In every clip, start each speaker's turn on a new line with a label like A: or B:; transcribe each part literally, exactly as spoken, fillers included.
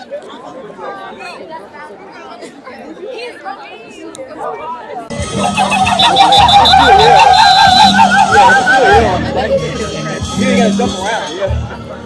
A: You ain't gotta jump around, yeah.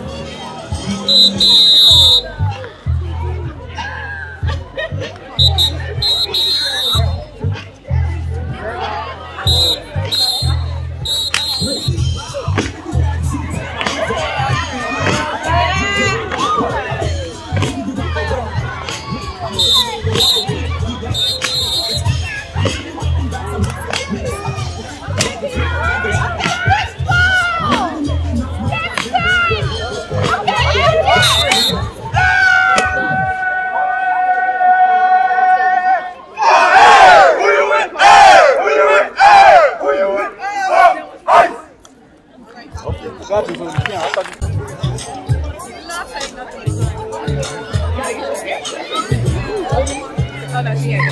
A: Got you, so you can't. I thought you.
B: Oh, no, she ain't.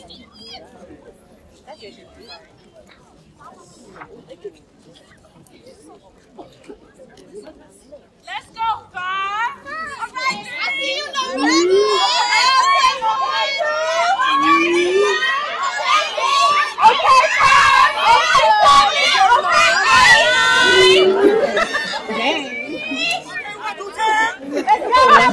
B: Let's go, five. All right, I see you, number okay, five. Okay,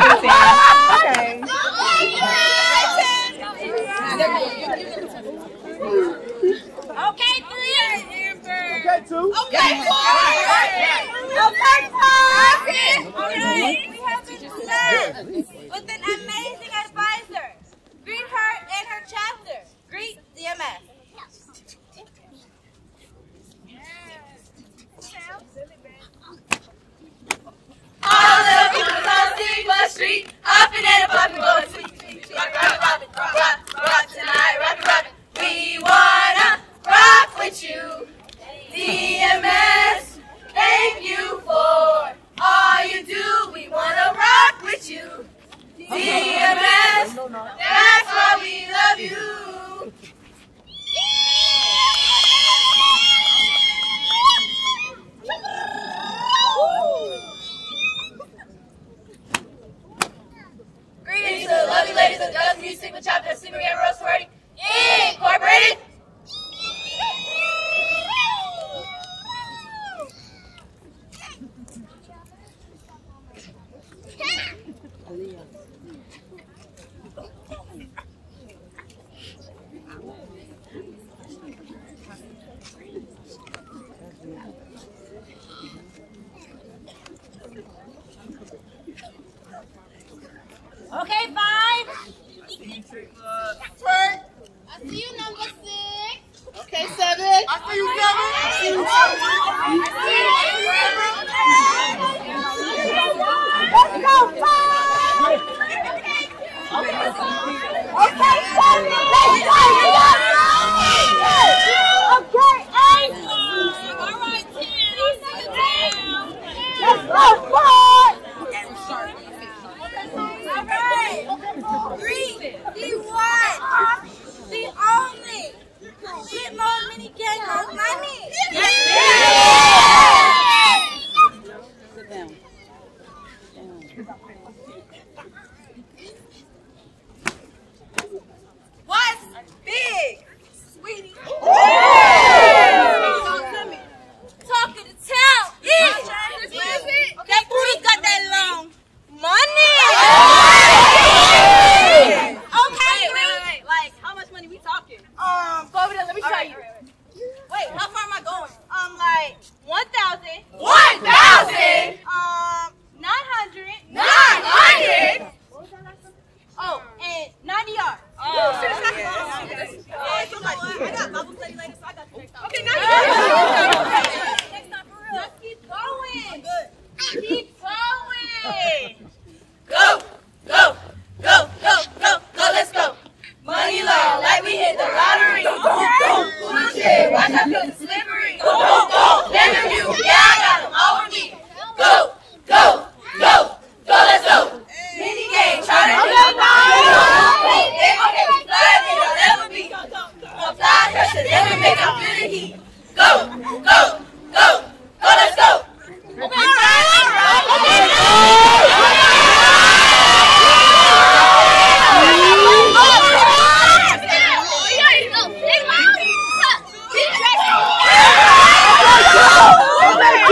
B: okay, three.
A: Okay, two.
B: Okay, four. Okay, five. Okay, we have been blessed with an amazing advisor. Greet her and her chapter. Greet D M S. All the people on Sigma Street, hopping and a popping, going sweet, sweet, sweet. Rock, rock, rock, rock, rock, rock tonight, rock, rock. We wanna rock with you. D M S, thank you for all you do. We wanna rock with you. D M S, that's why we love you. Greetings to the lovely ladies of Just Music with Chapter of Sigma Gamma Rho Sorority Incorporated. Okay, five. Turn. I see you, number six. Okay, seven. I see you, seven. I see you, seven. Let's go, five. Okay, seven. Let's go. Okay, eight. All right, ten. Let's go, five. Three, the one, the only, get more mini gang more money. Sit down. What's big, sweetie? Talk to me. Talk to the town. Yeah. That booty got that long money. Um, go over there, let me show you. Wait, how far am I going? Um, like, one thousand. one thousand? Um, nine hundred. nine hundred? Oh, and ninety yards. Oh, yeah. Yeah, so like, I got Bible study later, so I got the next time. Okay, ninety yards. Next time, for real. Let's keep going. Good. Keep going. Go, go, go, go, go, go, let's go. Money long, like we hit the lottery. Go, go, go. Bullshit, watch out for the slippery. Go, go, go. Never you, yeah, I got them all with me. Go, go, go, go, let's go. Mini game, try to do it. They gon' get me fly, they don't ever be. The fly pressure, never make them feel the heat. Go, go, go, go, let's go. Okay, all right, all right. Oh my God!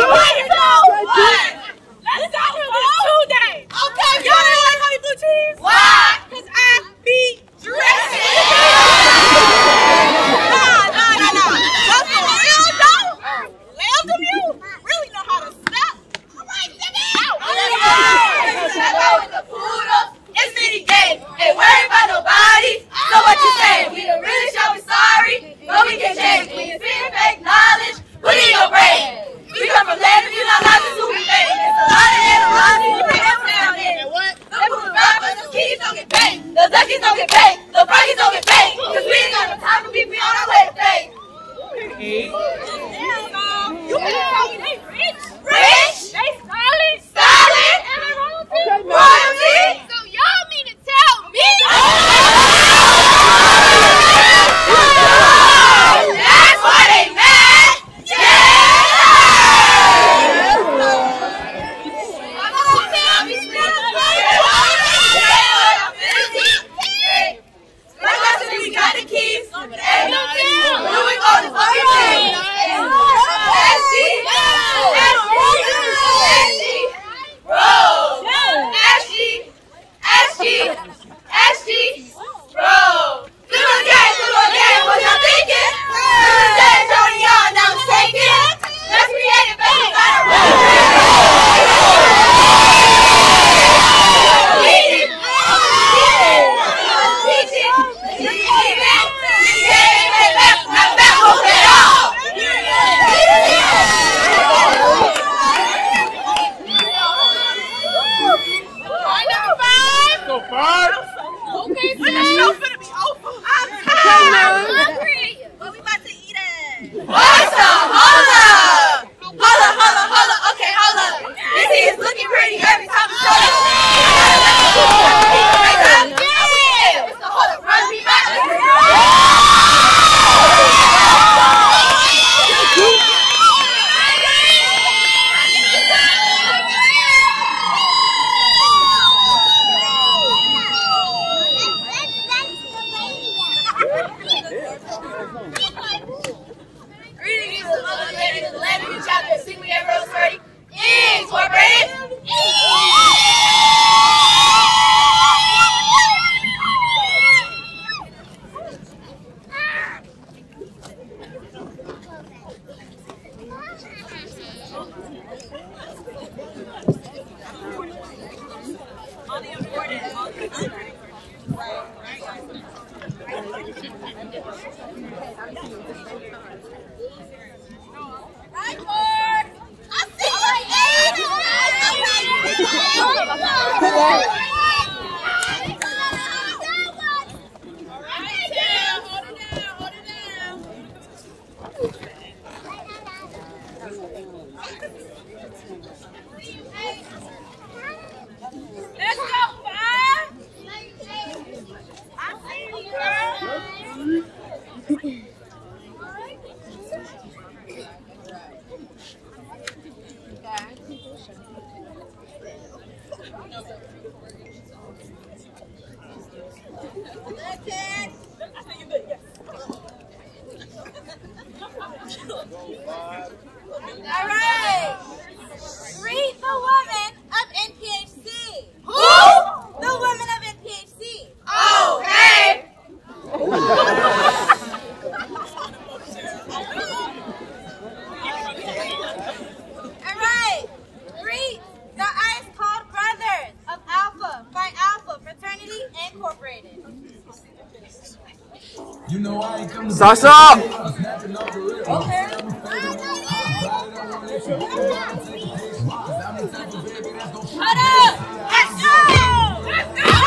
B: All right. Read the woman of N P H C. Who? The woman of N P H C.
C: Oh, hey.
B: All right. Read the Ice Cold Brothers of Alpha Phi Alpha Fraternity Incorporated.
D: You know I ain't come to
A: Sasha!
B: Okay. Shut up! Let's go! Let's go!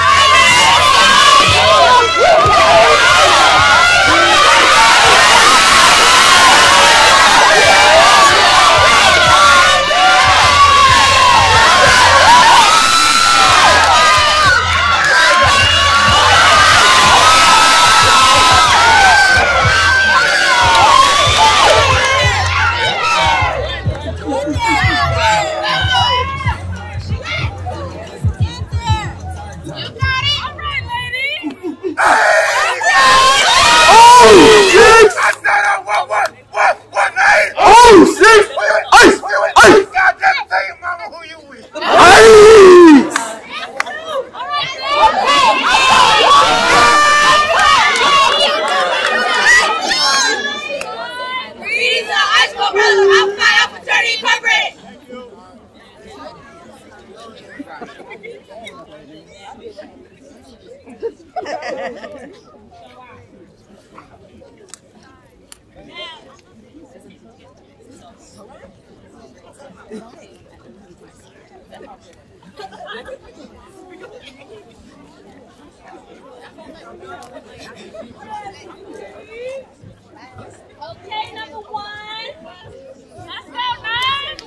B: Okay, number one. Let's go, nine.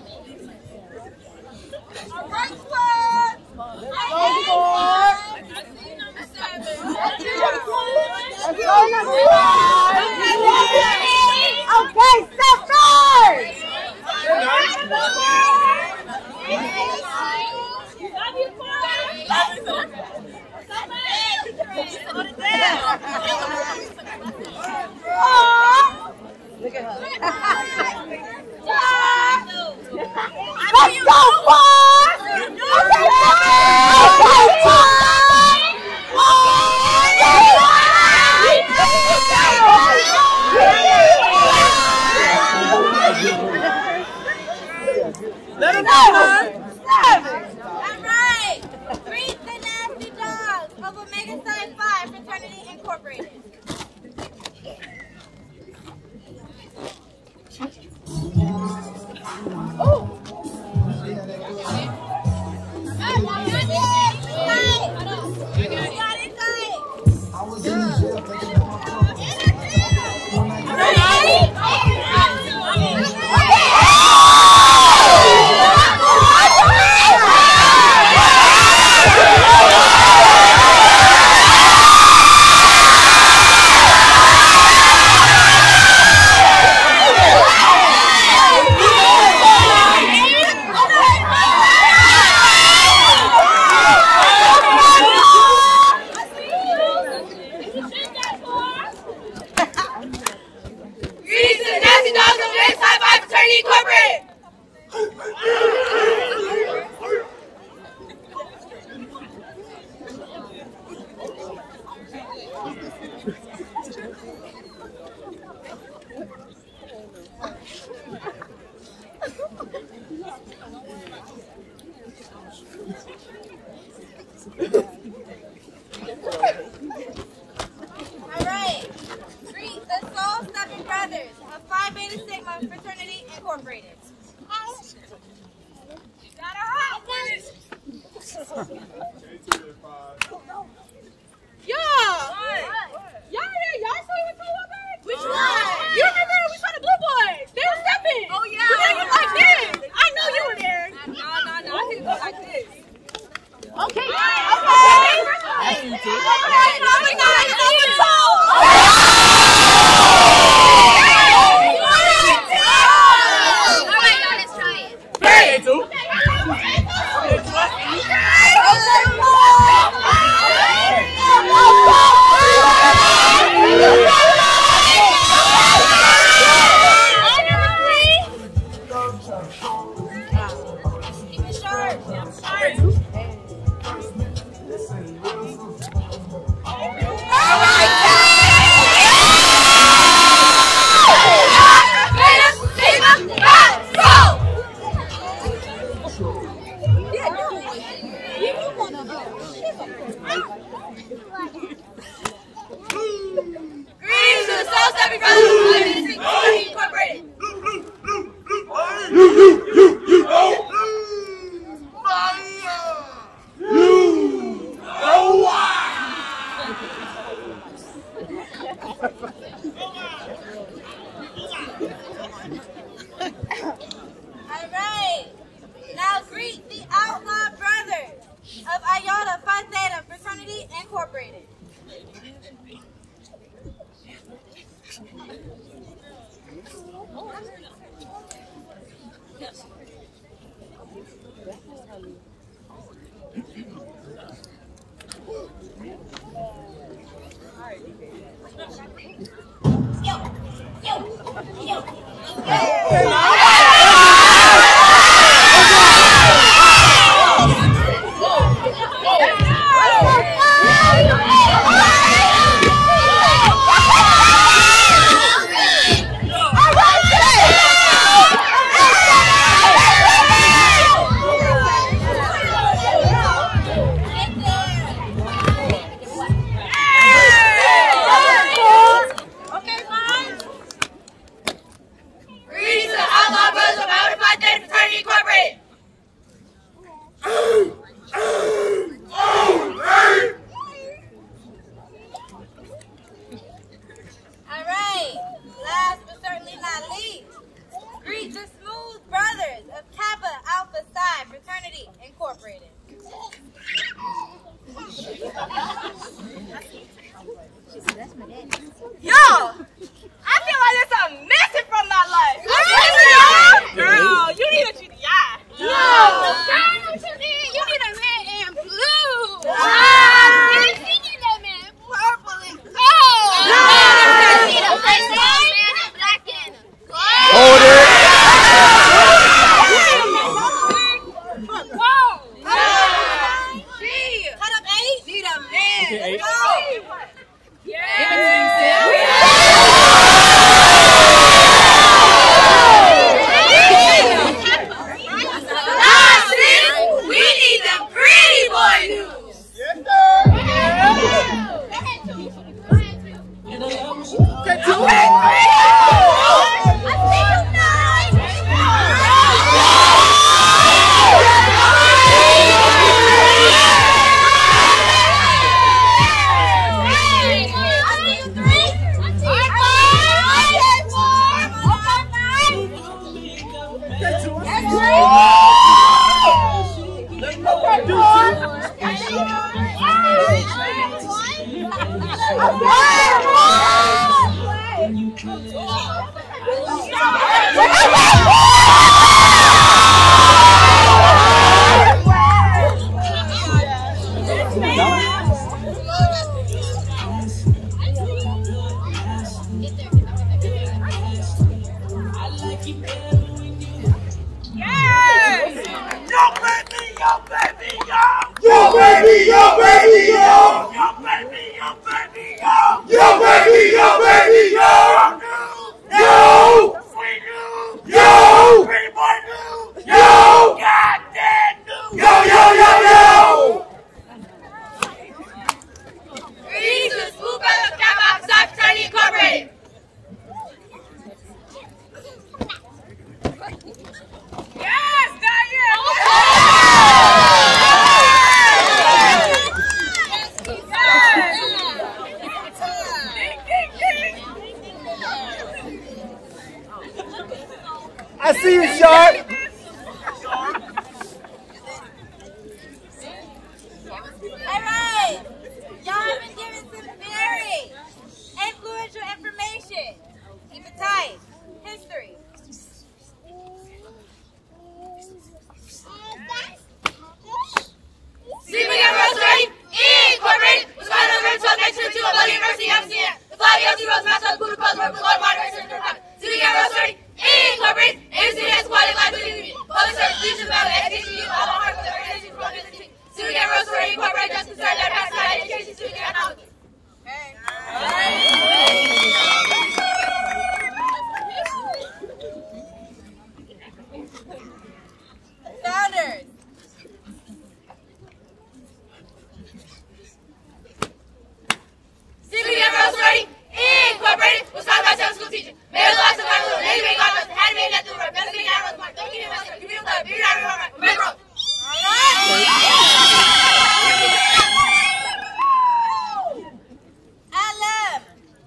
B: All right, squad. Let's go, number seven. Let's go, number one. Okay, step first. Love you, Love Look at her. Let's go, boys! Okay, let him go, all right. Greet the Nasty Dogs of Omega Psi Phi Fraternity Incorporated. Alright. Greet the Soul Stepping Brothers of Phi Beta Sigma Fraternity Incorporated. Got a hot with it. Yeah. Y'all there? Y'all saw what two of them? Which one? You remember we saw the blue boys? They were stepping. Oh yeah. You didn't look like this. I know you were there. No, no, no. I didn't look like this. Okay. Okay. Okay. Okay. Oh my God. Oh my God. Let's try it.
A: Hey, two.
B: Keep it short. Greetings to the Soul Stepping Brothers of Phi Beta Sigma Fraternity Incorporated. Alright, now greet the Outlaw Brothers of Iota Phi Theta Fraternity Incorporated. Yo, yo, yo, Alright, last but certainly not least, greet the Smooth Brothers of Kappa Alpha Psi Fraternity Incorporated. Yo! I feel like there's something missing from my life. Girl, you need a G D I. Yo! Girl, what you need? You need a red and blue. Ah! You need that man purple and gold. You need a black and gold.
A: Hold it.
B: Cut up eight. Need a man.
A: Okay, eight.
B: Let's go. Yeah. We need the pretty boy news.
A: Yes, sir. Get to it.
C: Yo baby, yo baby, yo! Yo baby, yo baby, yo! Yo baby, yo baby!
A: I see you, Sharp.
B: All right. Y'all have been given some very influential information. Keep it tight. History. Stephen Ambrose Rose Incorporated was founded on November twelfth, nineteen oh two at Loyola University, Amsterdam. The flag of the Rose mascot Buddha Post were below modern research and practice. Stephen Ambrose Rose Incorporated aims to enhance quality life within the community. Public service, leadership, value, education, youth, all the hard work, the organization, growth, and the Stephen Ambrose Rose Incorporated just concerned that past side education, student economically. Founders. Stephen Ambrose Rose Incorporated was founded by seven school teachers. Mayor Lawson, Martin Luther, Lady Mae Godmother, Hattie Mae, Neptune, Roy, Benjamin Ambrose, Mark, W. K. Master, Community Club, Beauty Diary, Roman, Rebecca Rose. Alam.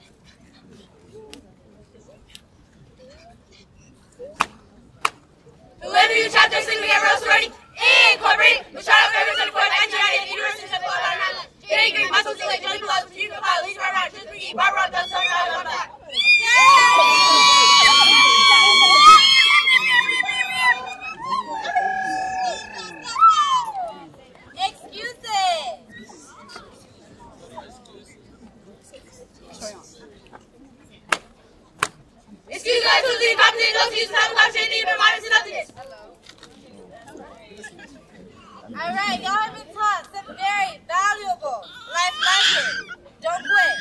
B: The Liberty Chapter of Stephen Ambrose Rose Incorporated was started on February twenty-fourth, nineteen ninety at the University of Florida, Island. Jay Green, Muscle Zilla, Johnny Pilatus, Judy Kapile, Lisa Barbara, Truth McGee, Barbara, Dustin, Barbara, Barbara. Excuses. Excuses are too deep, competent, no excuses, have a conversation, need to remind us of nothingness. All right, y'all have been taught some very valuable life lessons. Don't quit.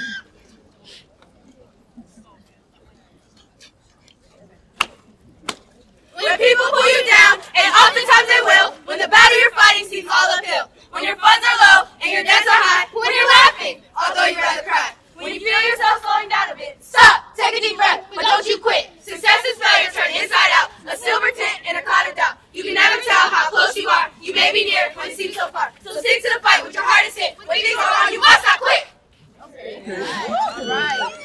B: When people pull you down, and oftentimes they will, when the battle you're fighting seems all uphill, when your funds are low and your debts are high, when you're laughing, although you'd rather cry, when you feel yourself slowing down a bit, stop, take a deep breath, but don't you quit. Success is failure turned inside out, a silver tint and a cloud of doubt. You can never tell how close you are. You may be near when it seems so far. So stick to the fight with your heart is set. When things go wrong, you must not quit. Okay. All right.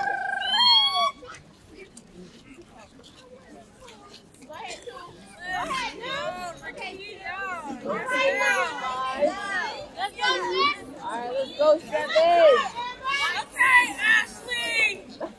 B: All right, let's go, Steph. Okay, Ashley.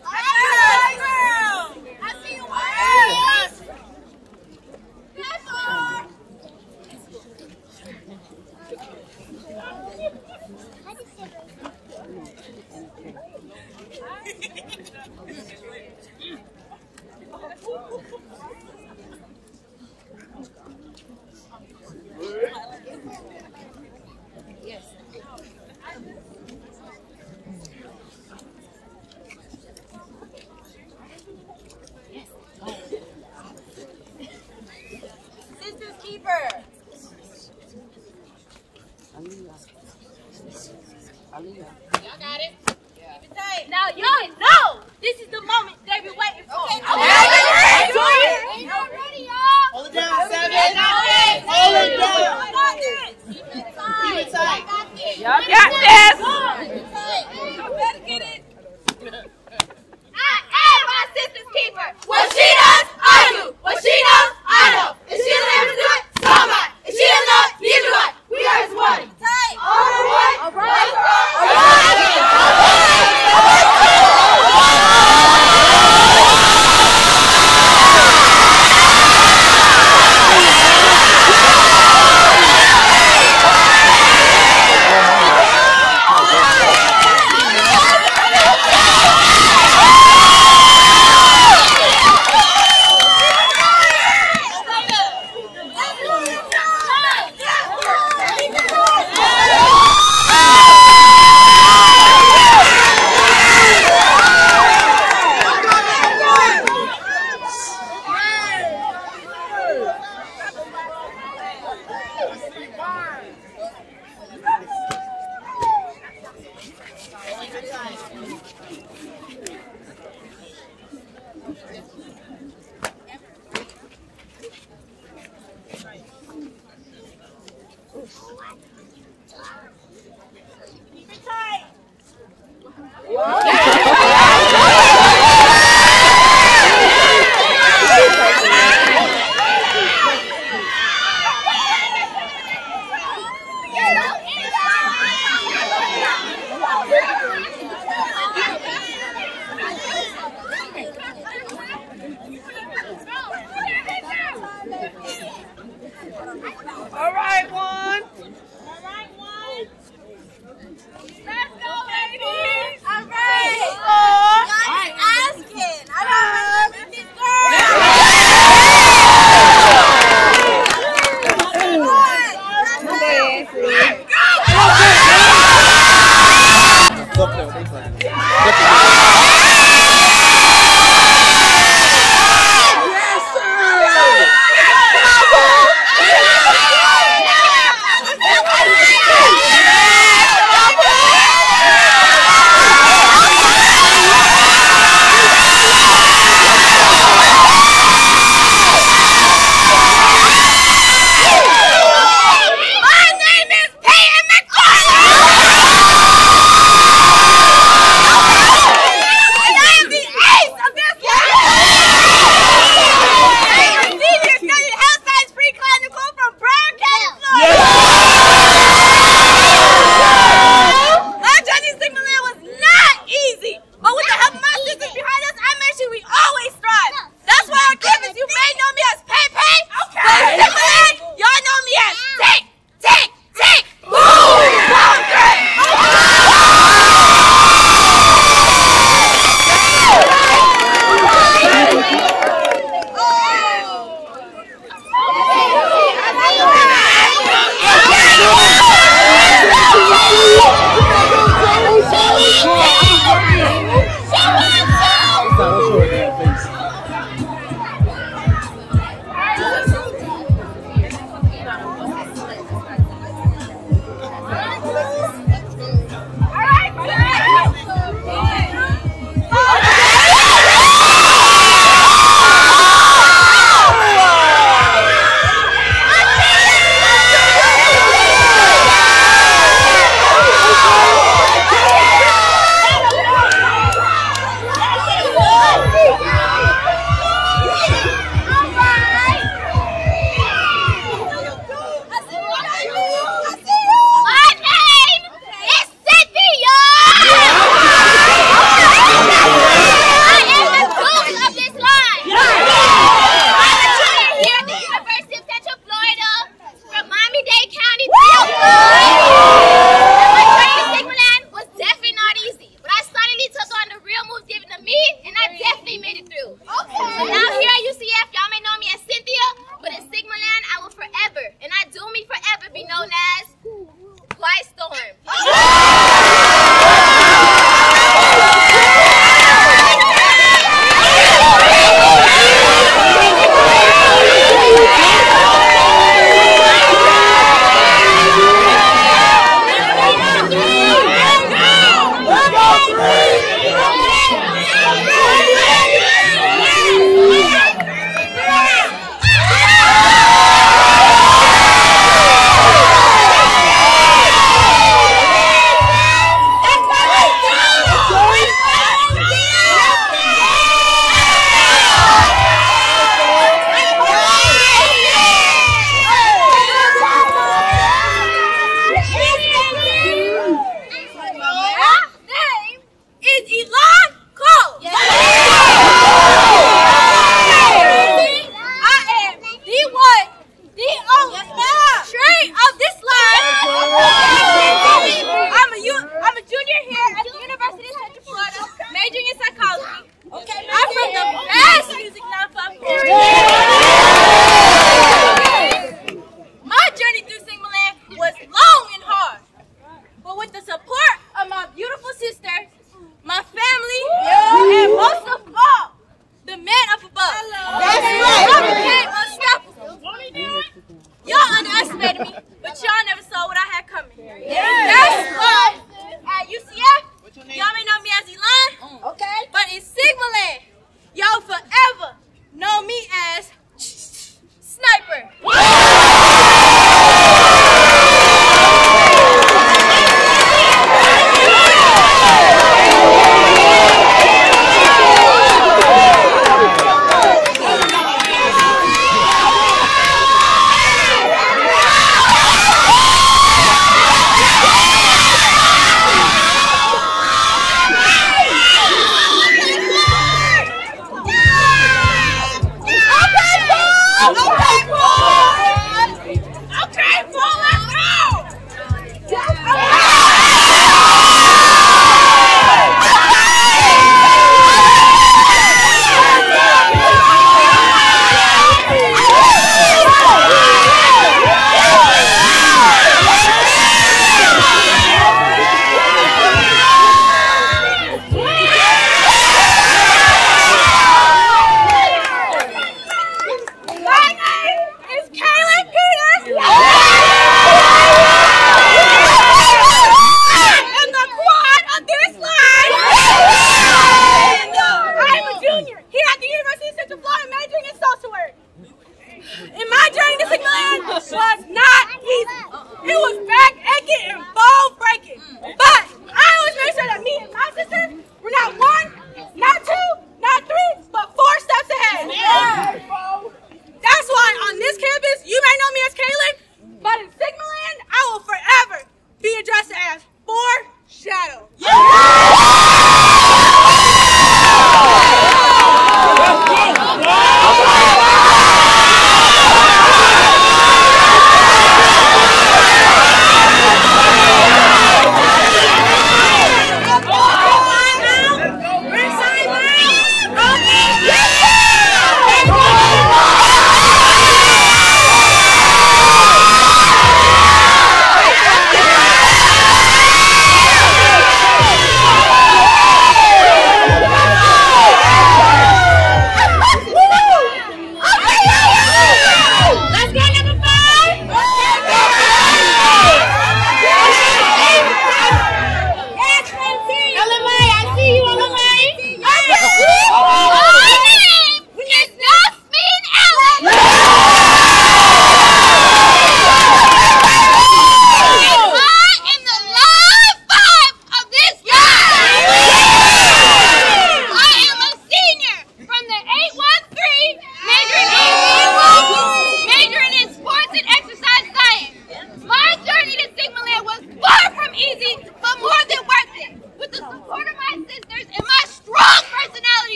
D: Thank you.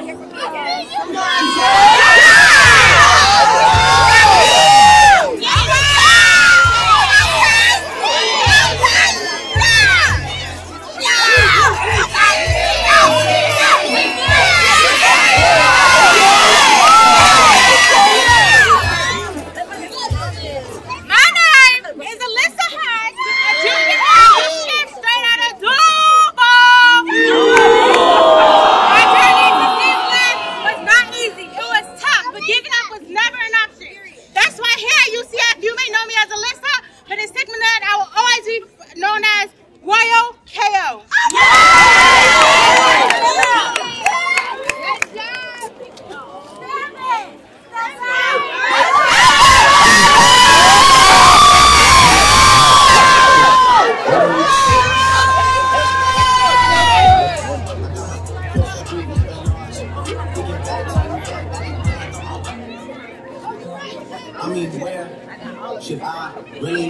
D: I mean, where should I really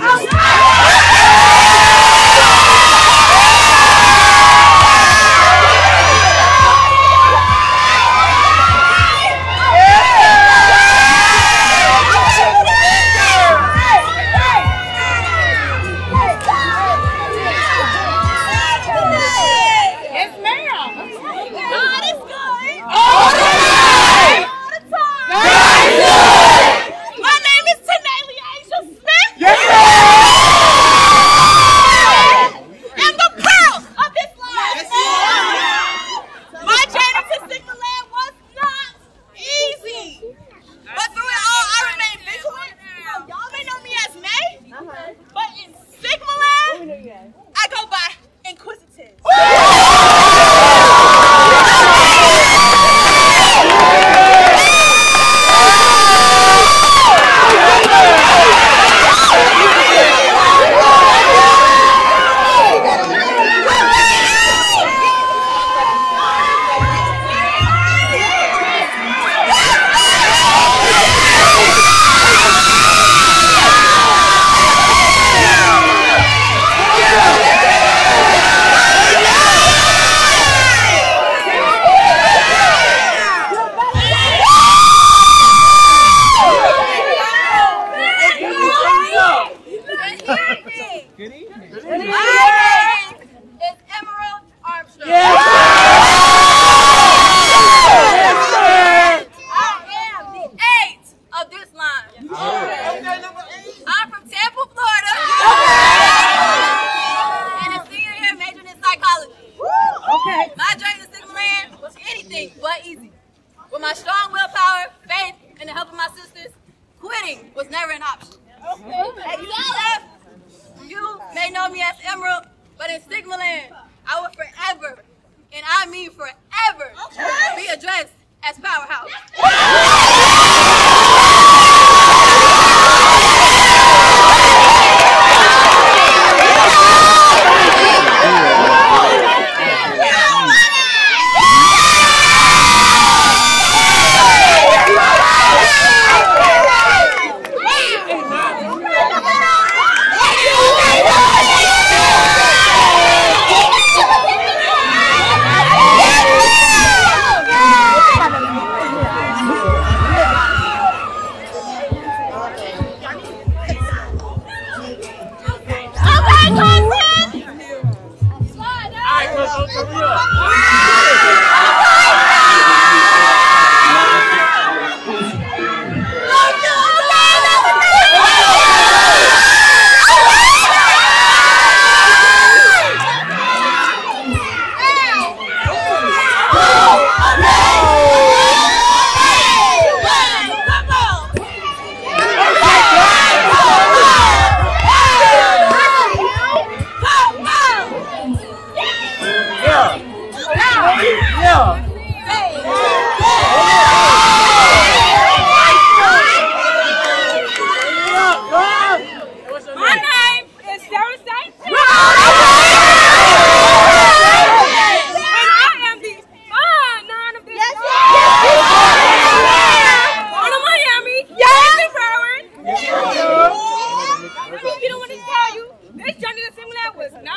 B: but easy. With my strong willpower, faith, and the help of my sisters, quitting was never an option. Okay. At U C F, you may know me as Emerald, but in Sigma Land, I will forever, and I mean forever, okay, be addressed as Powerhouse.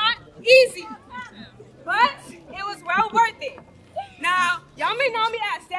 E: Easy, but it was well worth it. Now, y'all may know me as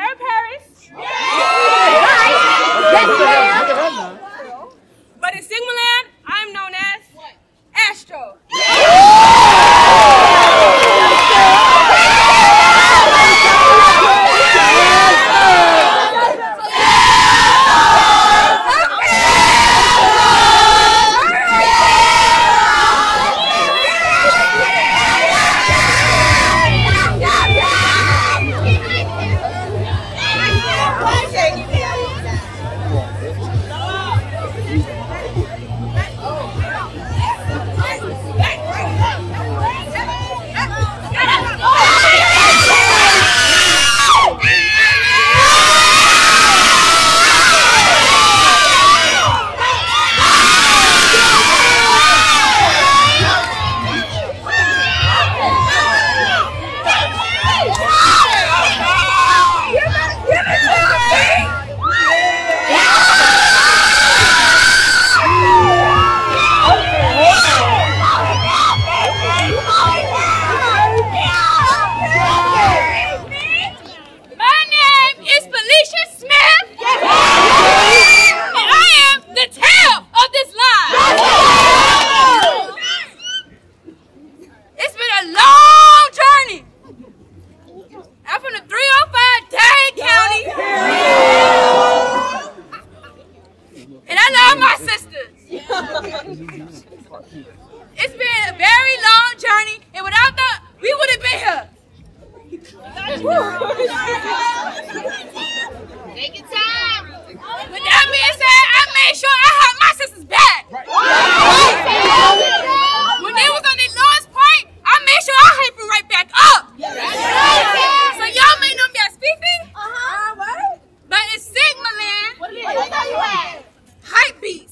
B: sure I had my sisters back. Right. When they was on their lowest point, I made sure I hyped them right back up. So y'all may know me as Fifi. Uh-huh. What? But it's Sigma Land. What are you at? Hype Beats.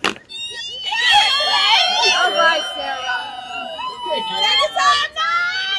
B: Sarah. Take your time.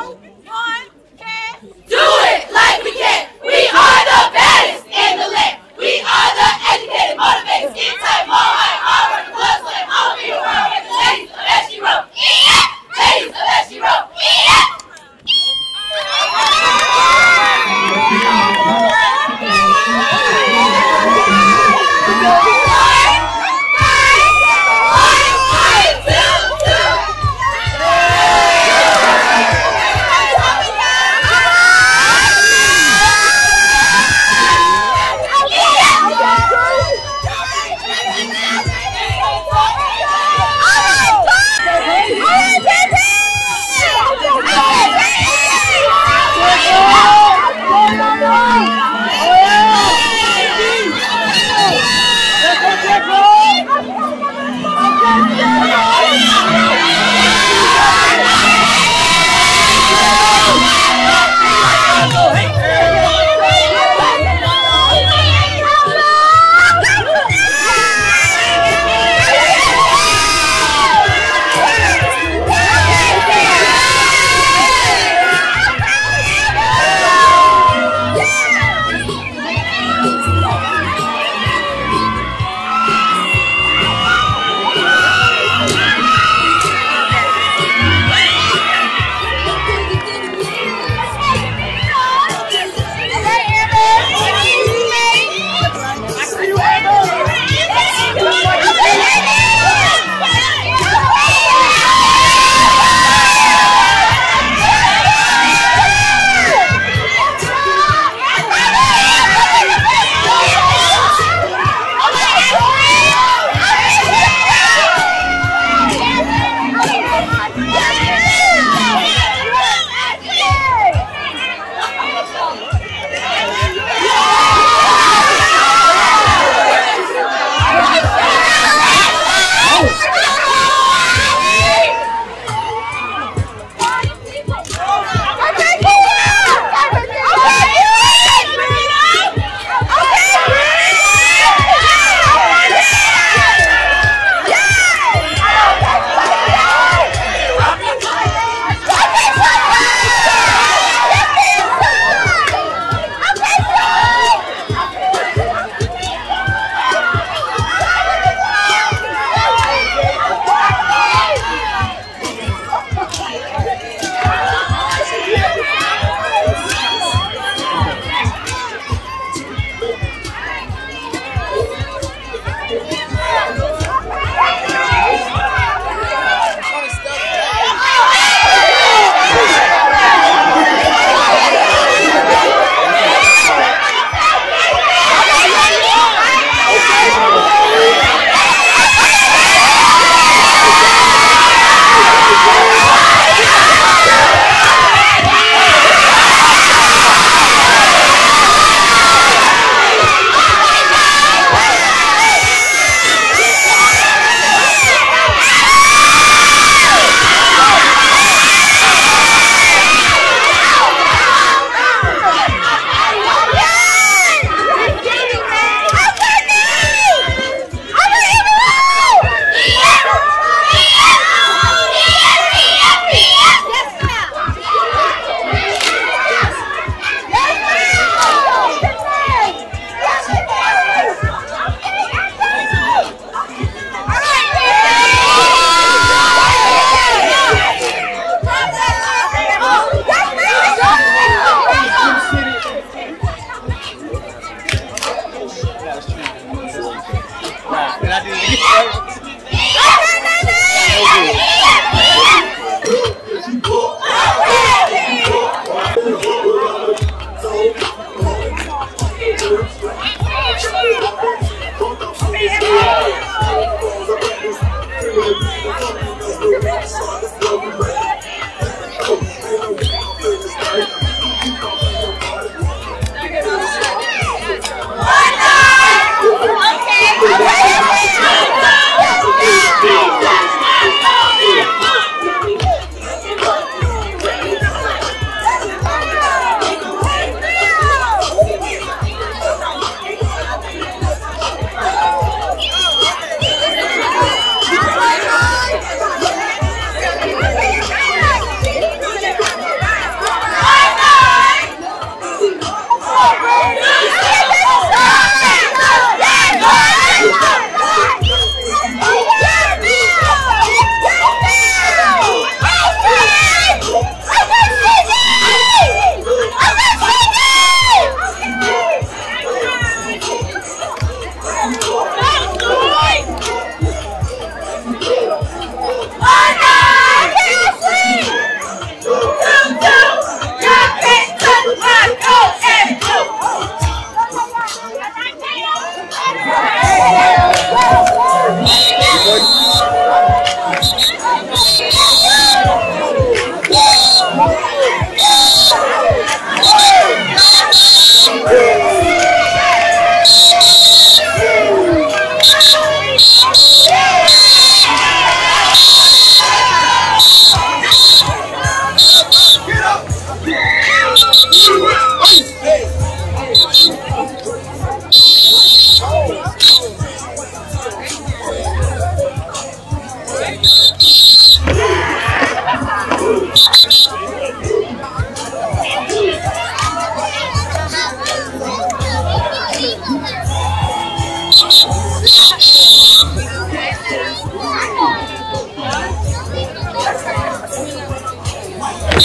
B: One, can. Do it like we can. We are the baddest in the land. We are the educated, motivated, skin tight, more high, hard working, blood sweat, all be the world. Ladies of S G Row. Yeah! Ladies of S G Row. Yeah! One, two, two.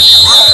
E: Yes.